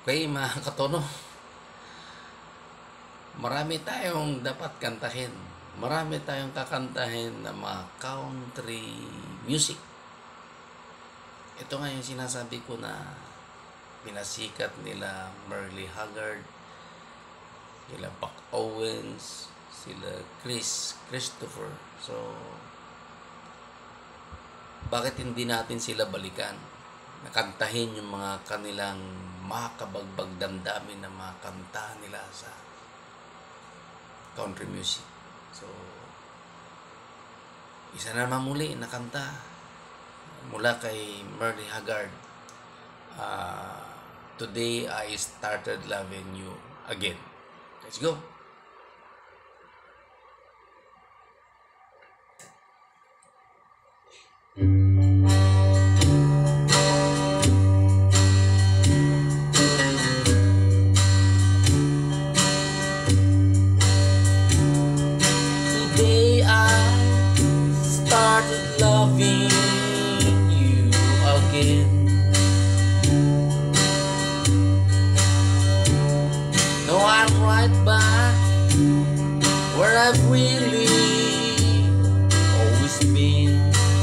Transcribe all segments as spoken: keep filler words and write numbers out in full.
Okay, mga katono, marami tayong dapat kantahin. Marami tayong kakantahin na mga country music. Ito nga yung sinasabi ko na pinasikat nila Merle Haggard, nila Buck Owens, sila Chris Christopher. So, bakit hindi natin sila balikan? Nakantahin yung mga kanilang makabagbag damdamin na mga kanta nila sa country music. So, isa na naman muli na kanta mula kay Merle Haggard. Uh, Today I started loving you again. Let's go. Today I started loving you again. No, I'm right back where I've really always been.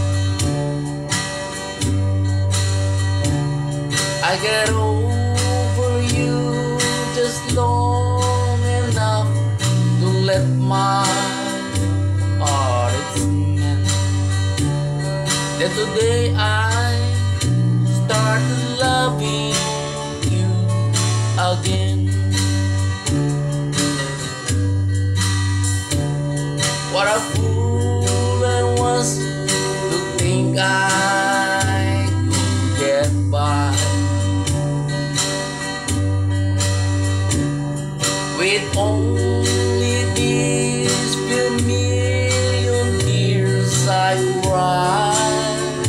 I get over you just long enough to let my heart expand. Then today I started loving you again. What a fool I was to think I could get by with only these few million tears I cried.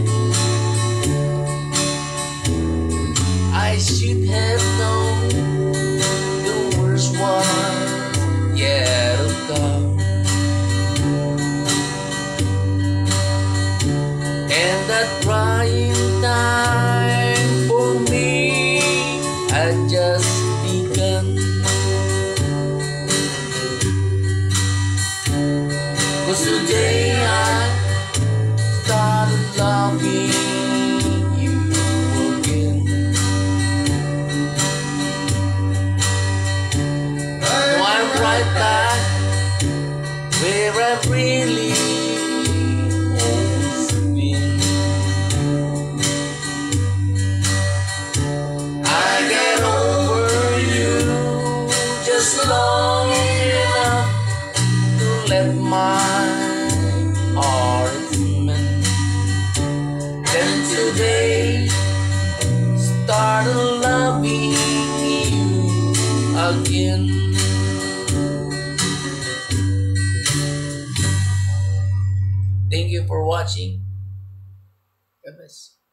I should have known the worst was yet to come, and that crying time for me had just begun. Cause today I started loving you again. Now I'm right back where I've really always been. I get over you just long enough to let my heart mend. Then today started loving you again. Thank you for watching. God bless.